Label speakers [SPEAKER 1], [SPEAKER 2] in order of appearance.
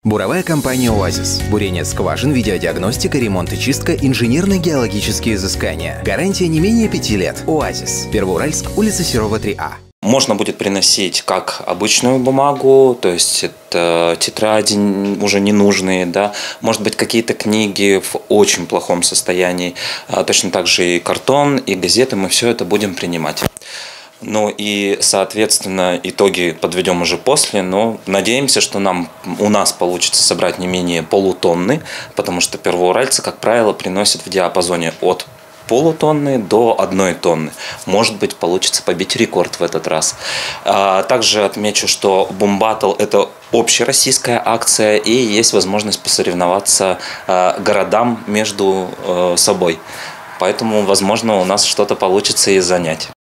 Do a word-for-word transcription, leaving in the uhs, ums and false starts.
[SPEAKER 1] Буровая компания «Оазис». Бурение скважин, видеодиагностика, ремонт и чистка, инженерно-геологические изыскания. Гарантия не менее пяти лет. «Оазис». Первоуральск, улица Серова, три А.
[SPEAKER 2] Можно будет приносить как обычную бумагу, то есть это тетради уже ненужные, да, может быть какие-то книги в очень плохом состоянии, точно так же и картон, и газеты, мы все это будем принимать. Ну и, соответственно, итоги подведем уже после, но надеемся, что нам, у нас получится собрать не менее полутонны, потому что первоуральцы, как правило, приносят в диапазоне от полутонны до одной тонны. Может быть, получится побить рекорд в этот раз. Также отмечу, что Бум-Баттл – это общероссийская акция, и есть возможность посоревноваться городам между собой. Поэтому, возможно, у нас что-то получится и занять.